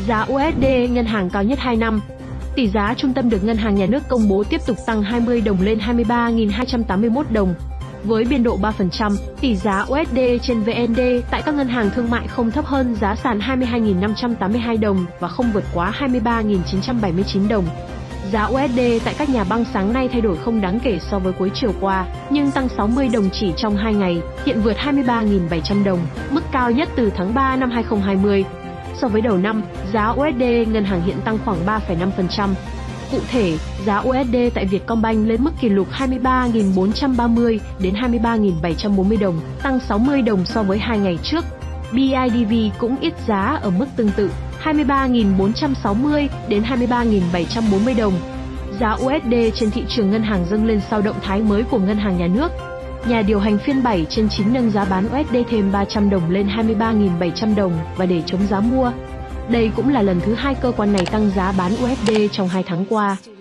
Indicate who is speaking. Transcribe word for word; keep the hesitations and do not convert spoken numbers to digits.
Speaker 1: Giá u ét đê ngân hàng cao nhất hai năm. Tỷ giá trung tâm được Ngân hàng Nhà nước công bố tiếp tục tăng hai mươi đồng lên hai mươi ba nghìn hai trăm tám mươi mốt đồng. Với biên độ ba phần trăm, tỷ giá u ét đê trên vê en đê tại các ngân hàng thương mại không thấp hơn giá sàn hai mươi hai nghìn năm trăm tám mươi hai đồng và không vượt quá hai mươi ba nghìn chín trăm bảy mươi chín đồng. Giá u ét đê tại các nhà băng sáng nay thay đổi không đáng kể so với cuối chiều qua, nhưng tăng sáu mươi đồng chỉ trong hai ngày, hiện vượt hai mươi ba nghìn bảy trăm đồng, mức cao nhất từ tháng ba năm hai nghìn không trăm hai mươi. So với đầu năm, giá u ét đê ngân hàng hiện tăng khoảng ba phẩy năm phần trăm. Cụ thể, giá u ét đê tại Vietcombank lên mức kỷ lục hai mươi ba nghìn bốn trăm ba mươi đến hai mươi ba nghìn bảy trăm bốn mươi đồng, tăng sáu mươi đồng so với hai ngày trước. bê i đê vê cũng ít giá ở mức tương tự, hai mươi ba nghìn bốn trăm sáu mươi đến hai mươi ba nghìn bảy trăm bốn mươi đồng. Giá u ét đê trên thị trường ngân hàng dâng lên sau động thái mới của Ngân hàng Nhà nước. Nhà điều hành phiên bảy trên chín nâng giá bán u ét đê thêm ba trăm đồng lên hai mươi ba nghìn bảy trăm đồng và để chống giá mua. Đây cũng là lần thứ hai cơ quan này tăng giá bán u ét đê trong hai tháng qua.